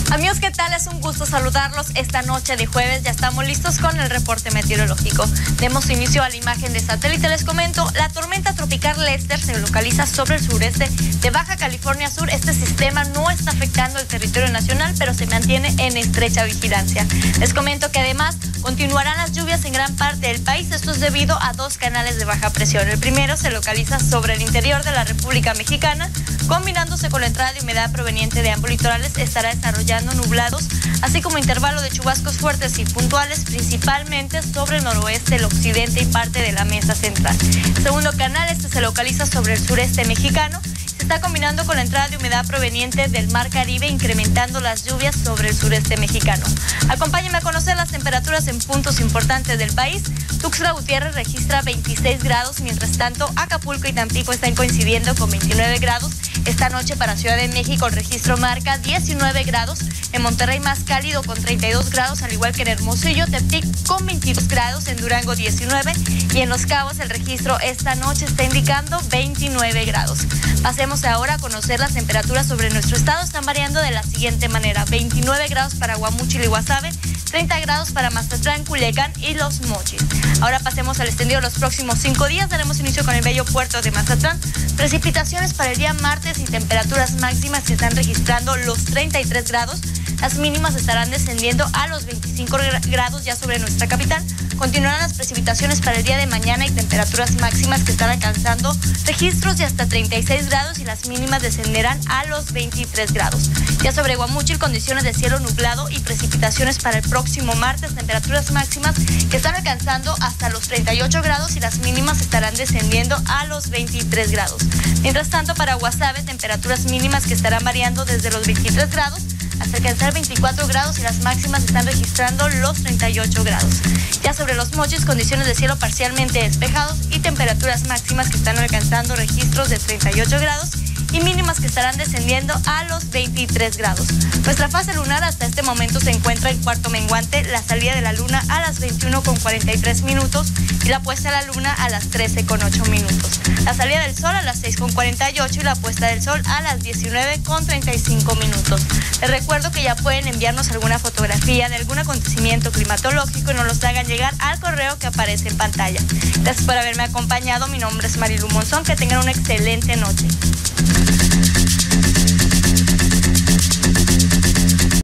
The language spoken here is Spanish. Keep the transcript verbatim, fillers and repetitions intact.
Amigos, ¿qué tal? Es un gusto saludarlos esta noche de jueves. Ya estamos listos con el reporte meteorológico. Demos inicio a la imagen de satélite. Les comento, la tormenta tropical Lester se localiza sobre el sureste de Baja California Sur. Este sistema no está afectando el territorio nacional, pero se mantiene en estrecha vigilancia. Les comento que además continuarán las lluvias en gran parte del país. Esto es debido a dos canales de baja presión. El primero se localiza sobre el interior de la República Mexicana, combinándose con la entrada de humedad proveniente de ambos litorales, estará desarrollando nublados, así como intervalo de chubascos fuertes y puntuales, principalmente sobre el noroeste, el occidente y parte de la mesa central. El segundo canal, este se localiza sobre el sureste mexicano, se está combinando con la entrada de humedad proveniente del Mar Caribe, incrementando las lluvias sobre el sureste mexicano. Acompáñenme a conocer las temperaturas en puntos importantes del país. Tuxtla Gutiérrez registra veintiséis grados, mientras tanto Acapulco y Tampico están coincidiendo con veintinueve grados. Esta noche para Ciudad de México el registro marca diecinueve grados, en Monterrey más cálido con treinta y dos grados, al igual que en Hermosillo, Tepic con veintidós grados, en Durango diecinueve y en Los Cabos el registro esta noche está indicando veintinueve grados. Pasemos ahora a conocer las temperaturas sobre nuestro estado. Están variando de la siguiente manera: veintinueve grados para Guamúchil y Guasave, treinta grados para Mazatlán, Culiacán y Los Mochis. Ahora pasemos al extendido de los próximos cinco días. Daremos inicio con el bello puerto de Mazatlán. Precipitaciones para el día martes y temperaturas máximas que están registrando los treinta y tres grados. Las mínimas estarán descendiendo a los veinticinco grados ya sobre nuestra capital. Continuarán las precipitaciones para el día de mañana y temperaturas máximas que están alcanzando registros de hasta treinta y seis grados y las mínimas descenderán a los veintitrés grados. Ya sobre Guamúchil, condiciones de cielo nublado y precipitaciones para el próximo martes, temperaturas máximas que están alcanzando hasta los treinta y ocho grados y las mínimas estarán descendiendo a los veintitrés grados. Mientras tanto, para Guasave, temperaturas mínimas que estarán variando desde los veintitrés grados hasta alcanzar veinticuatro grados y las máximas están registrando los treinta y ocho grados. Ya sobre Los Mochis, condiciones de cielo parcialmente despejados y temperaturas máximas que están alcanzando registros de treinta y ocho grados y mínimas que estarán descendiendo a los veintitrés grados. Nuestra fase lunar hasta este momento se encuentra en cuarto menguante, la salida de la luna a las veintiuno con cuarenta y tres minutos y la puesta de la luna a las trece con ocho minutos. La salida del sol a las seis con cuarenta y ocho y la puesta del sol a las diecinueve con treinta y cinco minutos. Les recuerdo que ya pueden enviarnos alguna fotografía de algún acontecimiento climatológico y nos los hagan llegar al correo que aparece en pantalla. Gracias por haberme acompañado. Mi nombre es Marilu Monzón. Que tengan una excelente noche.